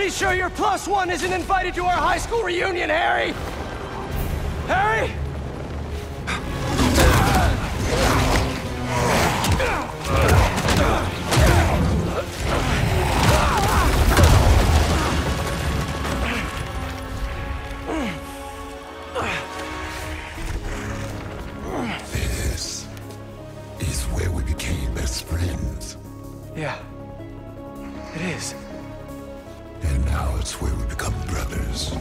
Pretty sure your +1 isn't invited to our high school reunion, Harry? Harry? This is where we became best friends. Yeah, it is. And now it's where we become brothers.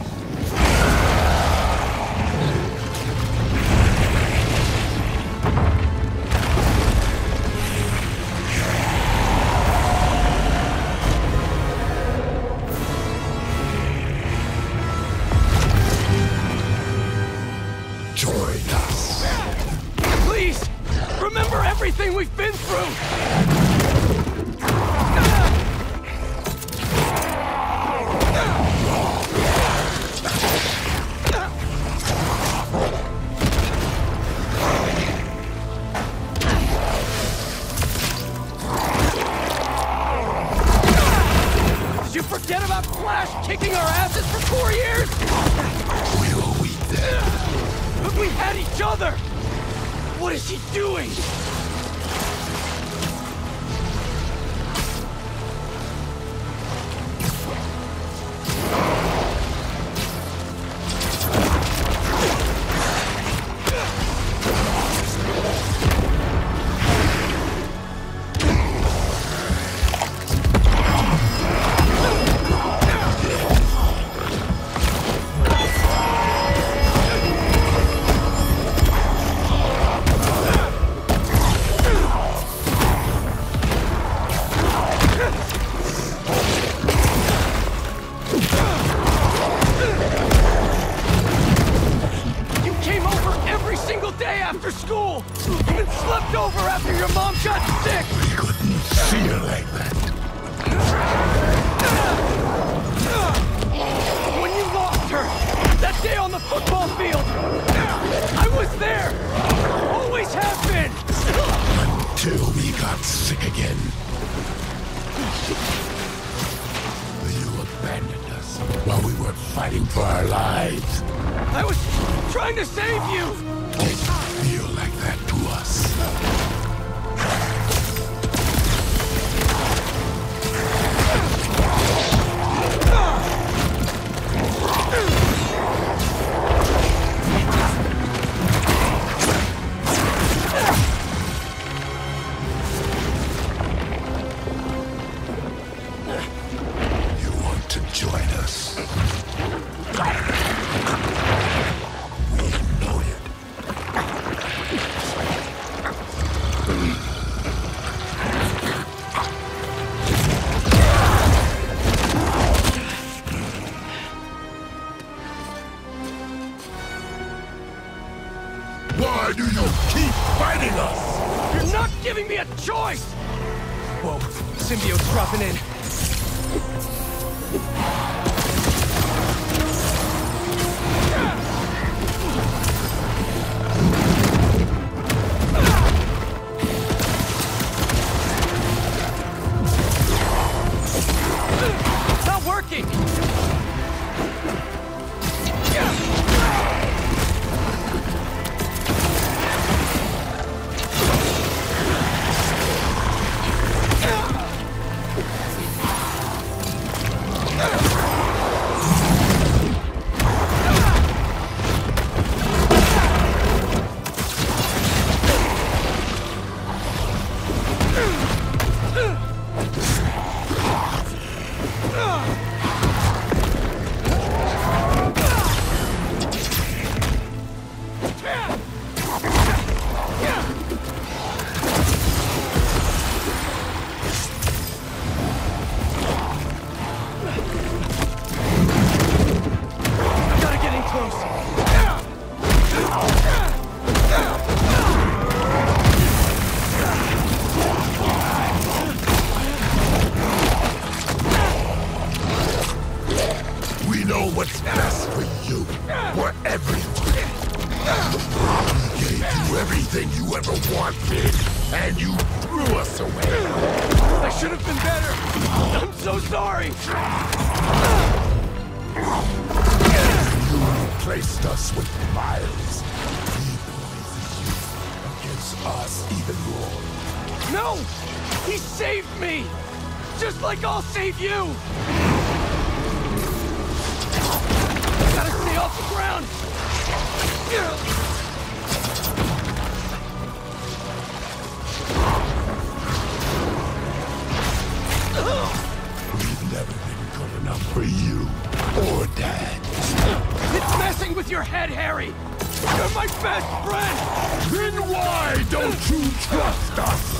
Join us. Please, remember everything we've been through! Did you forget about Flash kicking our asses for 4 years? Will we then? But we had each other! What is he doing? After school! Even slept over after your mom got sick! We couldn't see her like that. When you lost her, that day on the football field, I was there! Always have been! Until we got sick again. You abandoned us while we were fighting for our lives. I was trying to save you! Did you feel like that to us? You want to join us? We know it. Why do you keep fighting us? You're not giving me a choice! Whoa, symbiote's dropping in. Not working! wanted, and you threw us away. I should have been better. I'm so sorry. You replaced us with Miles. He poisoned you against us even more. No! He saved me! Just like I'll save you! Gotta stay off the ground! We've never been good enough for you or Dad. It's messing with your head, Harry! You're my best friend! Then why don't you trust us?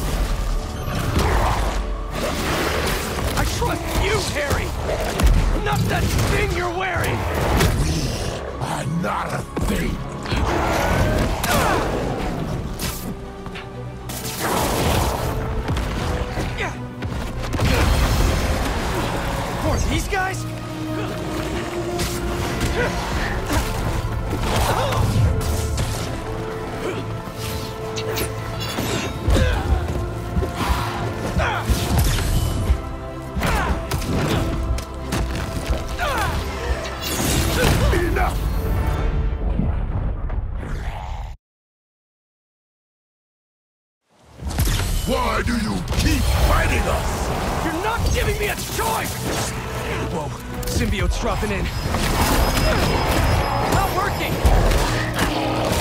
I trust you, Harry! Not that thing you're wearing! We are not a thing. For these guys? Enough! Why do you keep fighting us? You're not giving me a choice! Whoa, symbiote's dropping in. Not working!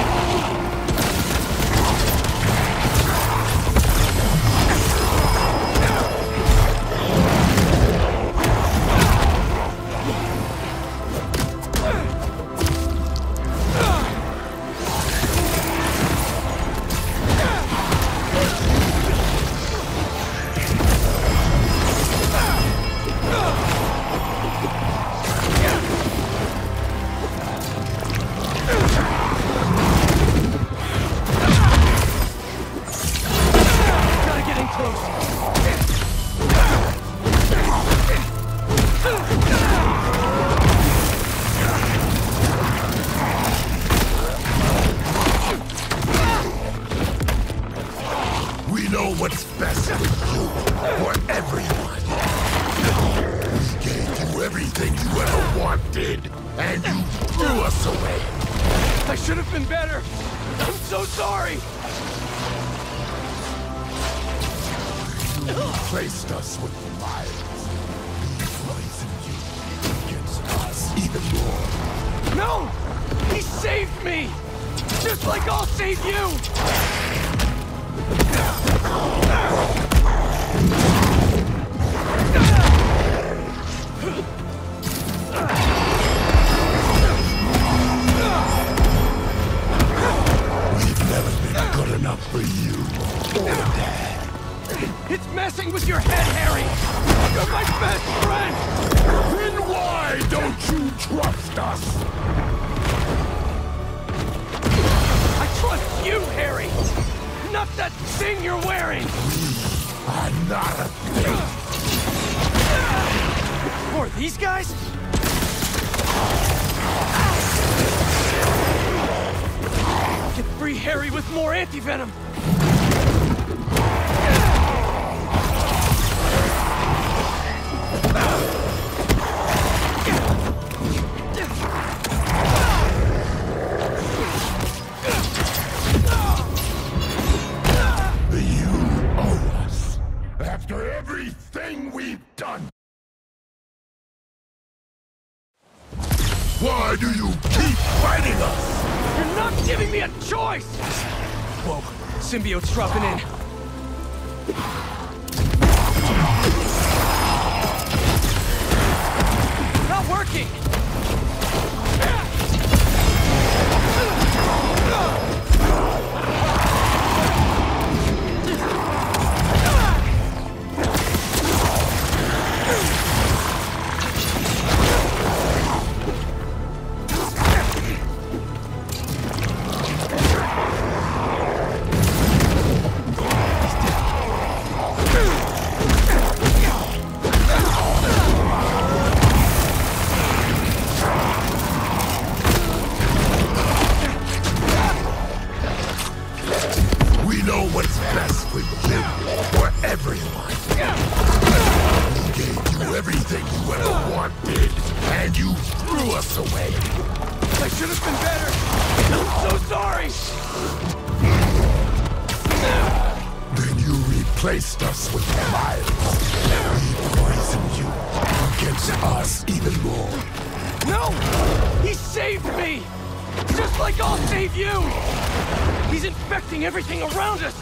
Gotta get in close. We know what's best for you, for everyone. We gave you everything you ever wanted, and you threw us away. I should have been better. I'm so sorry. You replaced us with Miles. He poisoned you against us even more. No! He saved me! Just like I'll save you! We've never been good enough for you or Dad. It's messing with your head, Harry! You're my best friend! Then why don't you trust us? I trust you, Harry! Not that thing you're wearing! I'm not a thing. For these guys? Get free Harry with more anti-venom! You owe us. After everything we've done. Why do you keep fighting us? You're not giving me a choice! Whoa, symbiote's dropping in. Not working! what's best for you, for everyone. We gave you everything you ever wanted, and you threw us away. I should have been better. I'm so sorry. Then you replaced us with Miles. We poisoned you against us even more. No! He saved me! Just like I'll save you! He's infecting everything around us!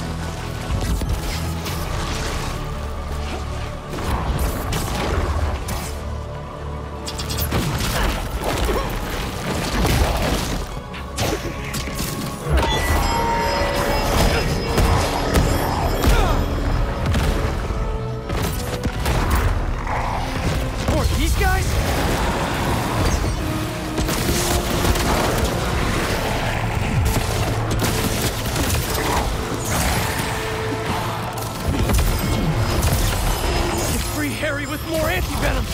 Or these guys? Harry with more anti-venom!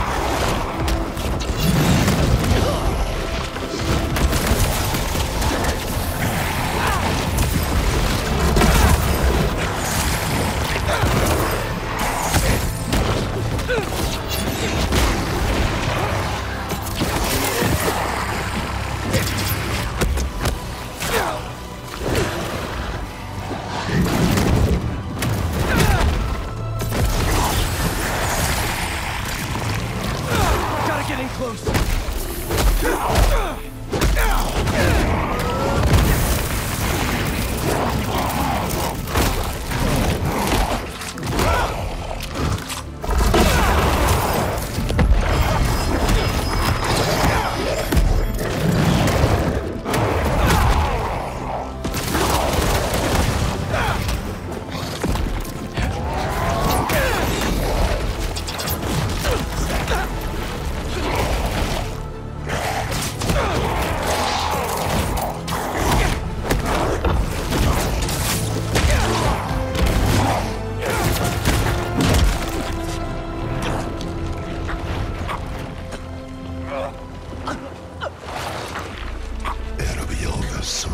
Getting close. It'll be over soon.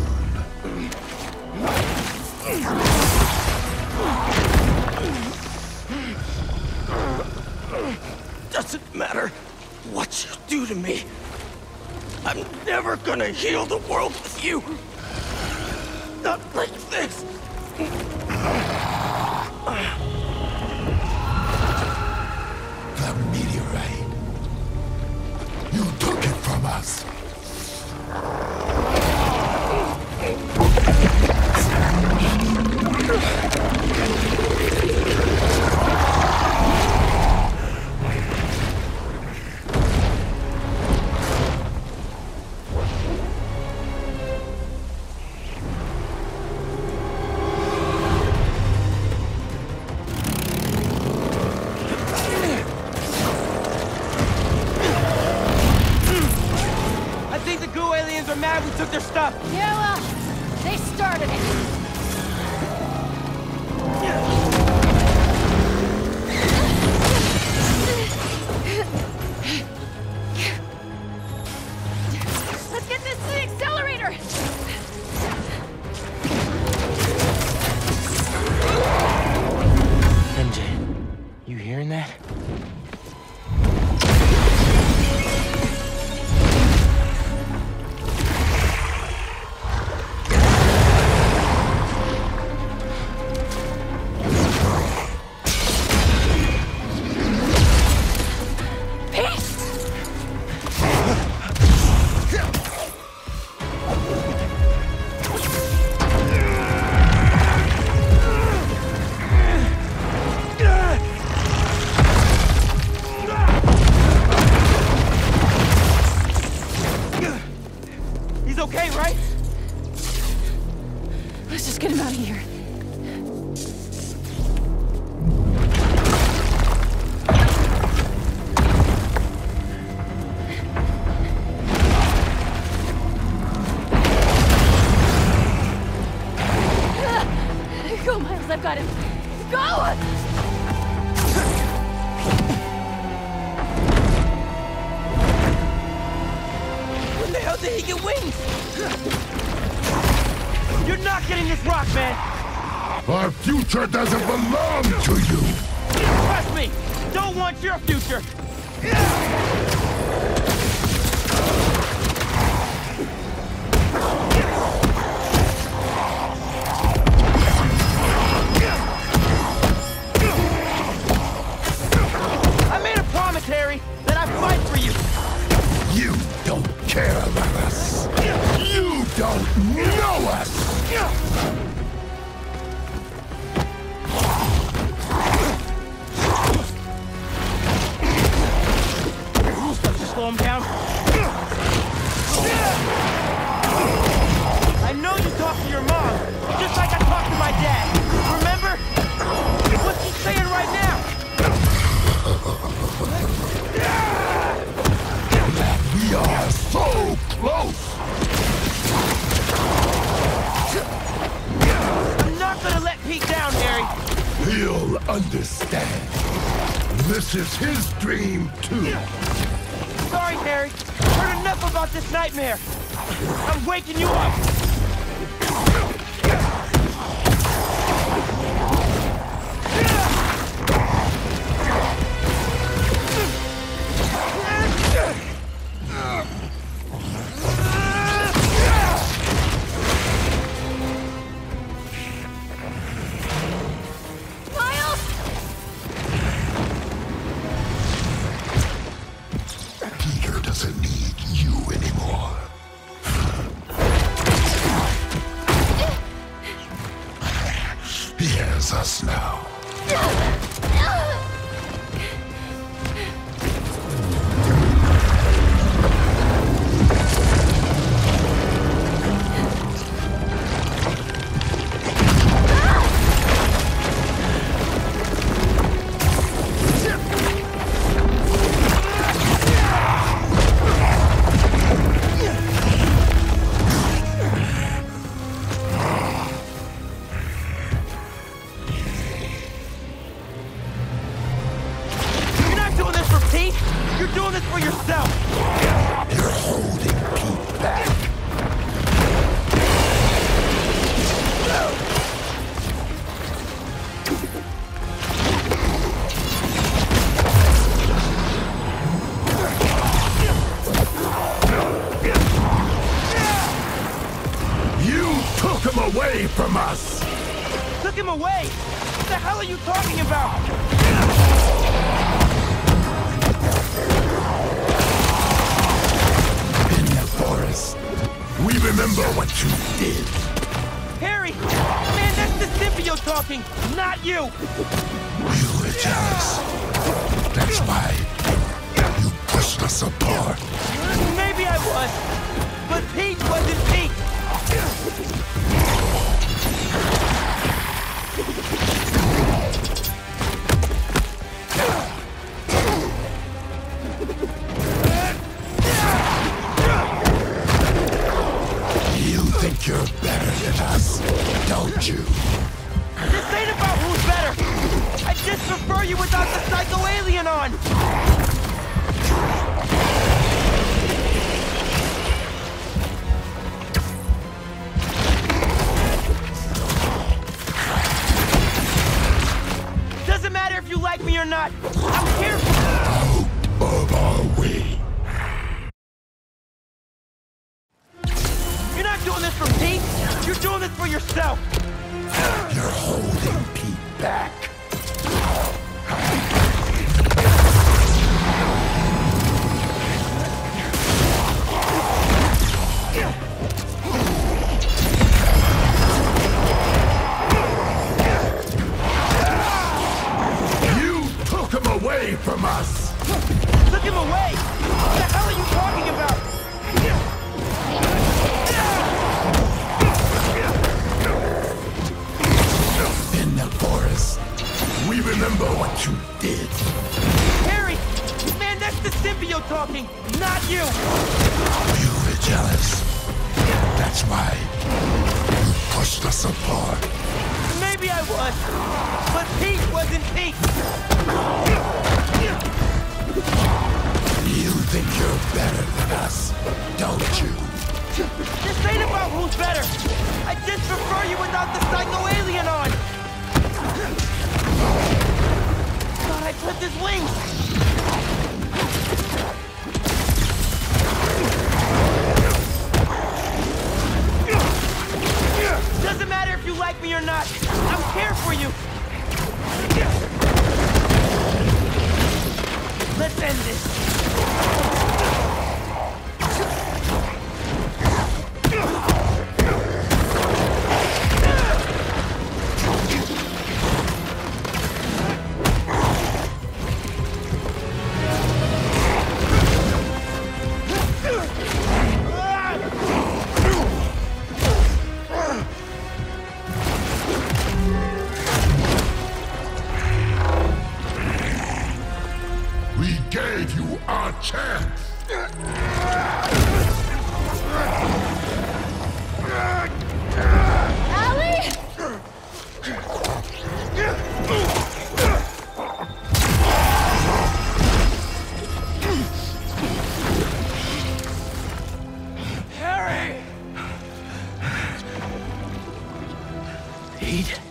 Doesn't matter what you do to me. I'm never gonna heal the world with you. Not like this. The meteorite. You took it from us. I think the goo aliens are mad we took their stuff. Yeah, well, they started it. Let's get this to the accelerator! MJ, you hearing that? He's okay, right? Let's just get him out of here. Go, Miles, I've got him. Go! When the hell did he get wings? You're not getting this rock, man! Our future doesn't belong to you! Trust me! Don't want your future! I made a promise, Harry, that I'd fight for you! You don't care about us! You don't know us! Slow him down. I know you talked to your mom, just like I talked to my dad. Remember? What's he saying right now? We are so close! I'm not gonna let Pete down, Harry. He'll understand. This is his dream, too. Sorry, Harry. Heard enough about this nightmare. I'm waking you up. Peter doesn't need you anymore. He has us now. You're doing this for yourself! You're holding Pete back. You took him away from us! Took him away? What the hell are you talking about? We remember what you did. Harry! Man, that's the symbiote talking, not you! You were jealous. That's why you pushed us apart. Maybe I was, but Pete wasn't Pete! You're better than us, don't you? This ain't about who's better! I just prefer you without the psycho-alien on! Doesn't matter if you like me or not! I'm here for you! Out of our way! You're not doing this for Pete! You're doing this for yourself! You're holding Pete back. You took him away from us! Took him away? What the hell are you talking about? In the forest, we remember what you did. Harry! Man, that's the symbiote talking, not you! You were jealous. That's why you pushed us apart. Maybe I was, but Pete wasn't Pete! You think you're better than us, don't you? This ain't about who's better! I just prefer you without the psycho-alien on! darling! Doesn't matter if you like me or not. I'm here for you. Let's end this. We gave you a chance! Allie! Harry! Pete?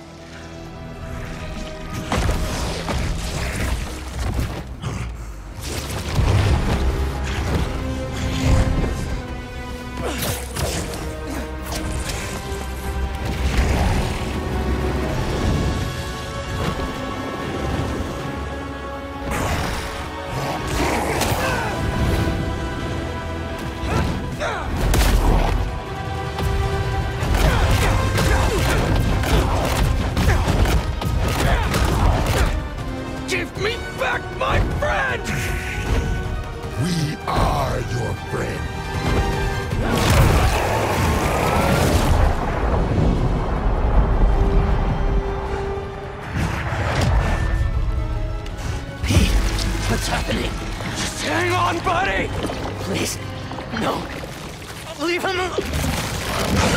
Give me back my friend! We are your friend. Pete, what's happening? Just hang on, buddy! Please, no. Leave him alone.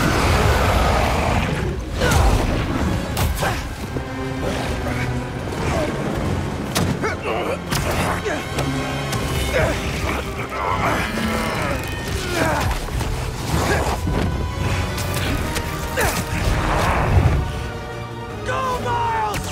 Go, Miles!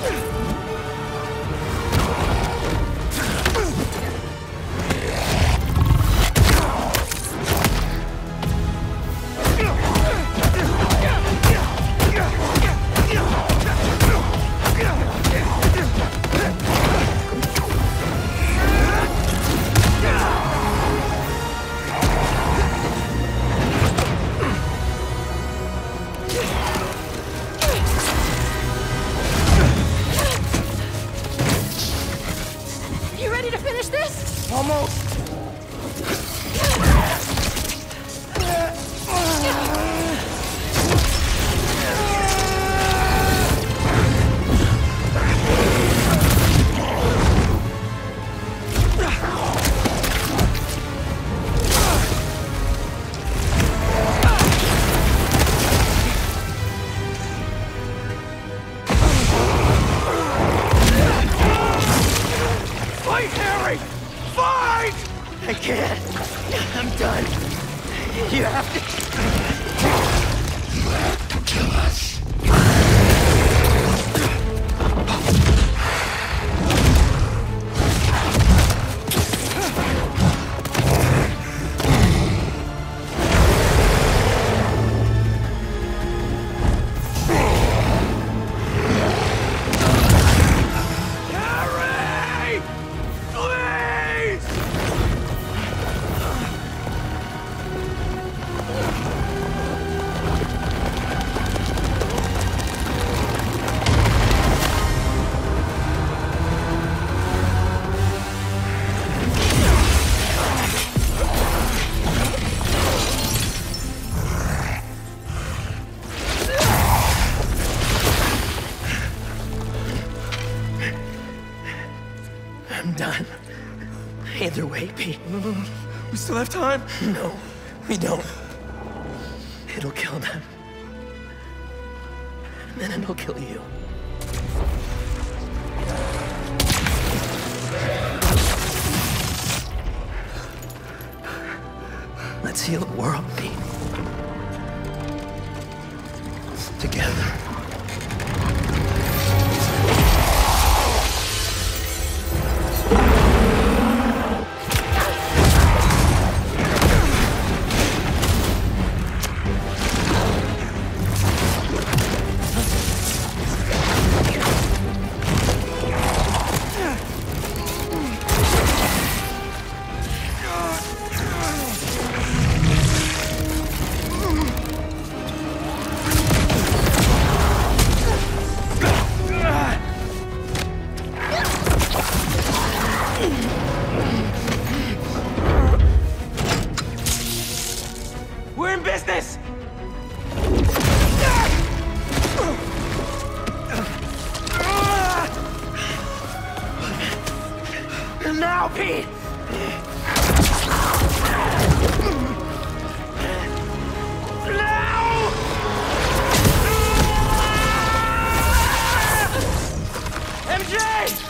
You ready to finish this? Almost. Fight, Harry! Fight! I can't. I'm done. You have to... You have to kill us. Harry! Please! I'm done. Either way, Pete. We still have time? No, we don't. It'll kill them. And then it'll kill you. Let's heal the world, Pete. Together. Pete! MJ!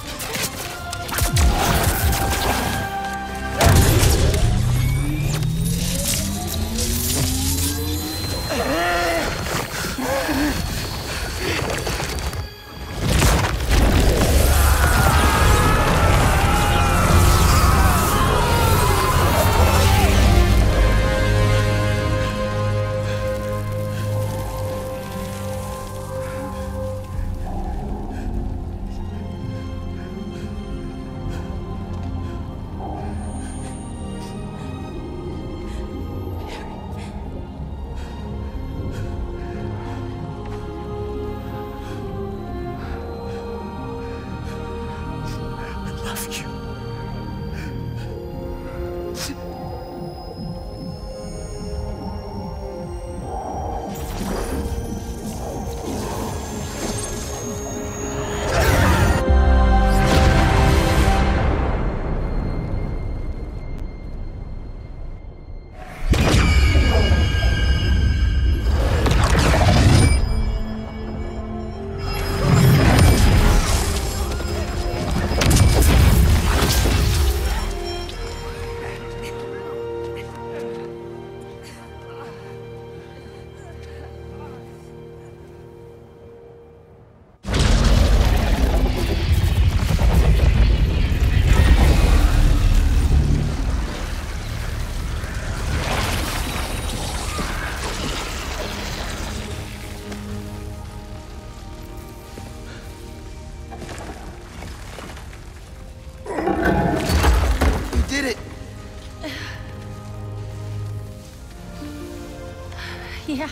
Yeah.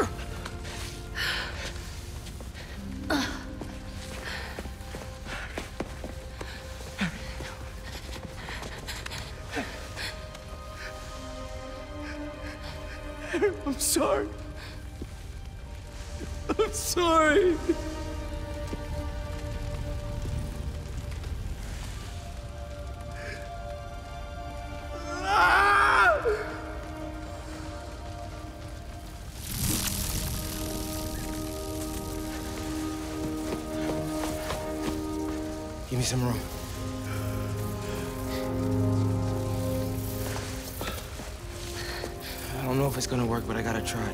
I'm sorry. I'm sorry. Give me some room. I don't know if it's gonna work, but I gotta try.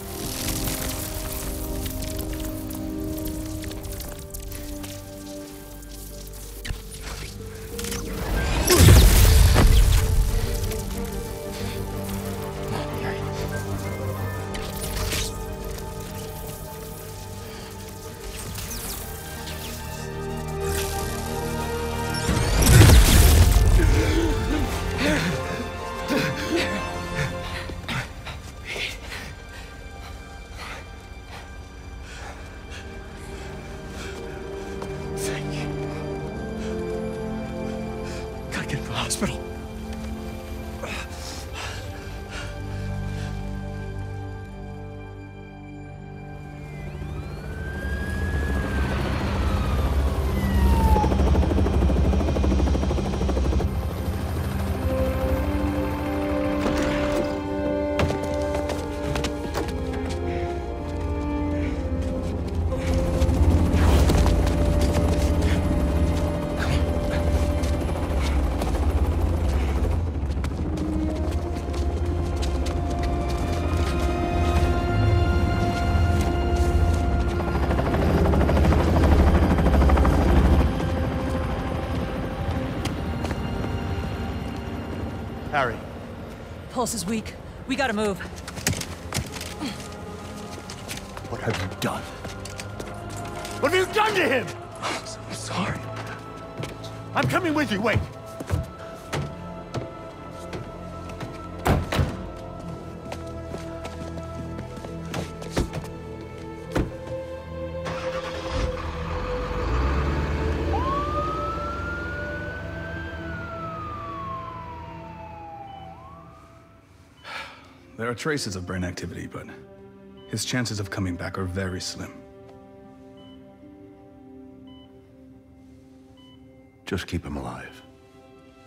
Get to the hospital. Harry. Pulse is weak. We gotta move. What have you done? What have you done to him? I'm sorry. I'm coming with you, wait. There are traces of brain activity, but his chances of coming back are very slim. Just keep him alive.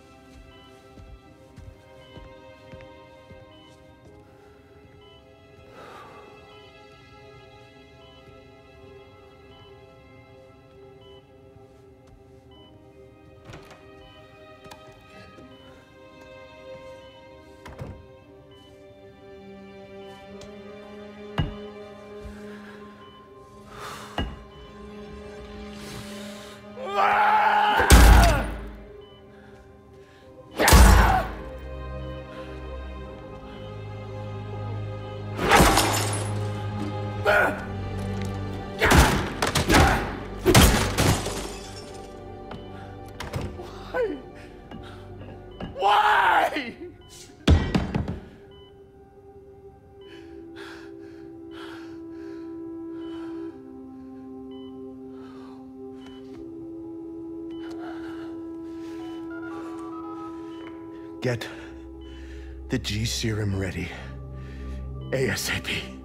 Get the G serum ready. ASAP.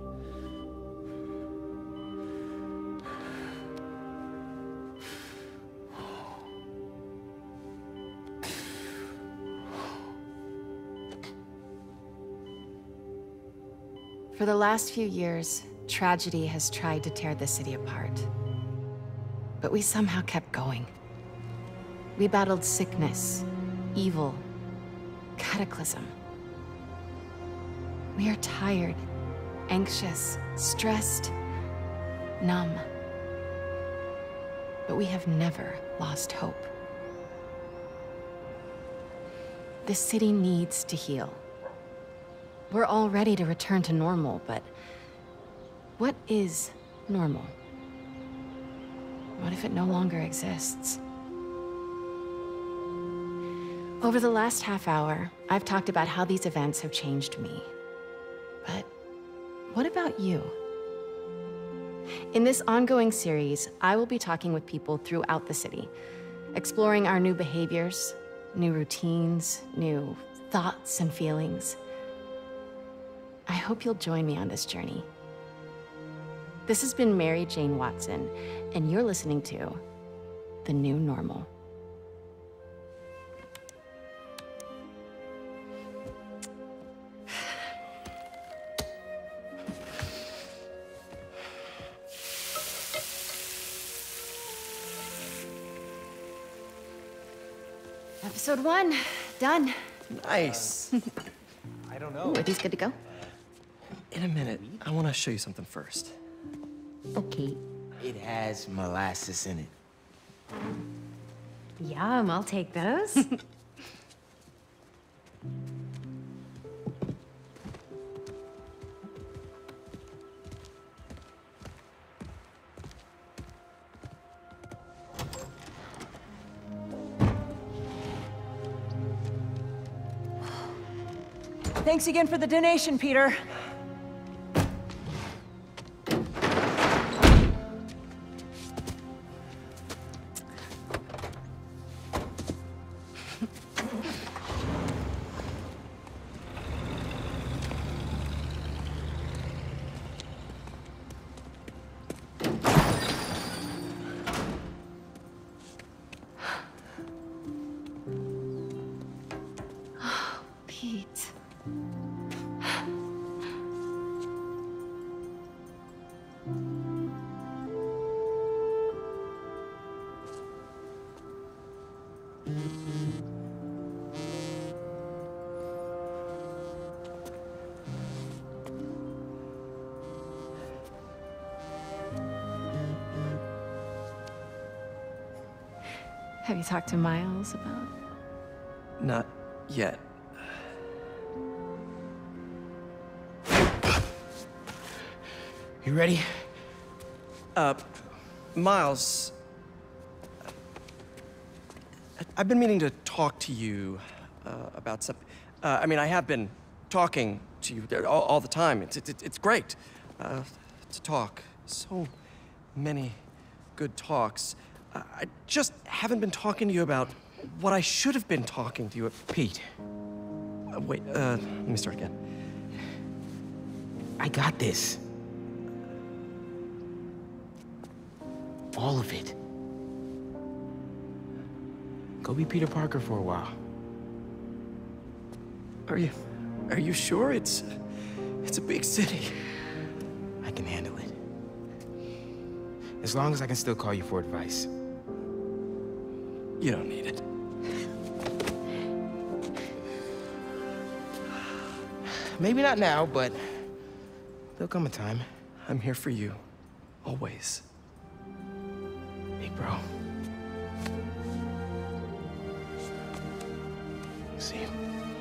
For the last few years, tragedy has tried to tear the city apart. But we somehow kept going. We battled sickness, evil, cataclysm. We are tired, anxious, stressed, numb. But we have never lost hope. The city needs to heal. We're all ready to return to normal, but what is normal? What if it no longer exists? Over the last half hour, I've talked about how these events have changed me. But what about you? In this ongoing series, I will be talking with people throughout the city, exploring our new behaviors, new routines, new thoughts and feelings. I hope you'll join me on this journey. This has been Mary Jane Watson, and you're listening to The New Normal. Episode 1, done. Nice. I don't know. Ooh, are these good to go? In a minute, I want to show you something first. Okay. It has molasses in it. Yum, I'll take those. Thanks again for the donation, Peter. Pete. Have you talked to Miles about... Not yet. You ready? Miles, I've been meaning to talk to you about something. I mean, I have been talking to you all the time. It's great to talk. So many good talks. I just haven't been talking to you about what I should have been talking to you about. Pete. Wait, let me start again. I got this. All of it. Go be Peter Parker for a while. Are you sure? It's a big city. I can handle it. As long as I can still call you for advice. You don't need it. Maybe not now, but there'll come a time. I'm here for you. Always. Big bro. See you.